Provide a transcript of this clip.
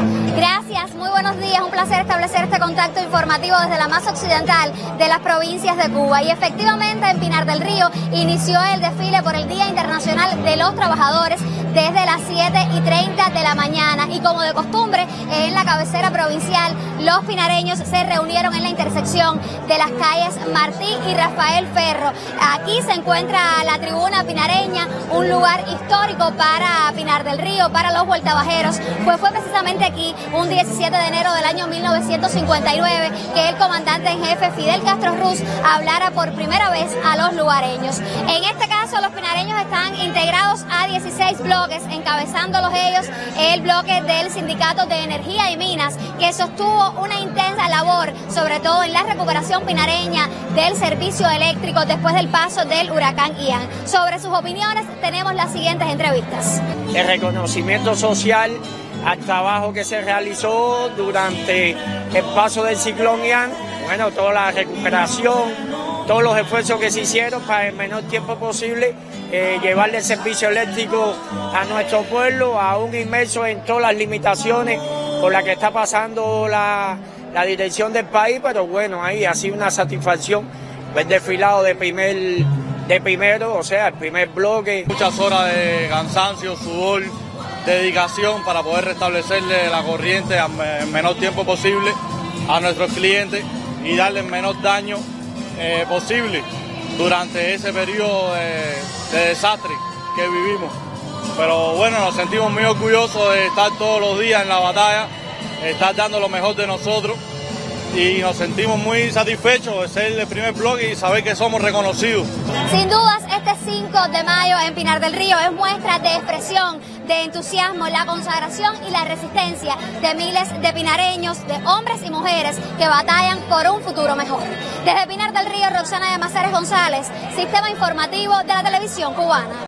Gracias, muy buenos días. Un placer establecer este contacto informativo desde la más occidental de las provincias de Cuba. Y efectivamente en Pinar del Río inició el desfile por el Día Internacional de los Trabajadores desde las 7:30 de la mañana. Y como de costumbre, en la cabecera provincial, los pinareños se reunieron en la intersección de las calles Martí y Rafael Ferro. Aquí se encuentra la tribuna pinareña, un lugar histórico para Pinar del Río, para los vueltabajeros. Pues fue precisamente aquí, un 17 de enero del año 1959, que el comandante en jefe Fidel Castro Ruz hablara por primera vez a los lugareños. En este caso, los pinareños están integrados a 16 bloques, encabezándolos ellos el bloque del Sindicato de Energía y Minas, que sostuvo una intensa labor, sobre todo en la recuperación pinareña del servicio eléctrico después del paso del huracán Ian. Sobre sus opiniones tenemos las siguientes entrevistas. El reconocimiento social al trabajo que se realizó durante el paso del ciclón Ian, bueno, toda la recuperación, todos los esfuerzos que se hicieron para el menor tiempo posible llevarle el servicio eléctrico a nuestro pueblo, aún inmerso en todas las limitaciones por las que está pasando la dirección del país, pero bueno, ahí ha sido una satisfacción el desfilado de primero, o sea, el primer bloque. Muchas horas de cansancio, sudor, dedicación para poder restablecerle la corriente en menor tiempo posible a nuestros clientes y darle el menor daño posible durante ese periodo de desastre que vivimos. Pero bueno, nos sentimos muy orgullosos de estar todos los días en la batalla, estar dando lo mejor de nosotros y nos sentimos muy satisfechos de ser el primer bloque y saber que somos reconocidos. Sin dudas, este 5 de mayo en Pinar del Río es muestra de expresión, de entusiasmo, la consagración y la resistencia de miles de pinareños, de hombres y mujeres que batallan por un futuro mejor. Desde Pinar del Río, Roxana de Mazares González, Sistema Informativo de la Televisión Cubana.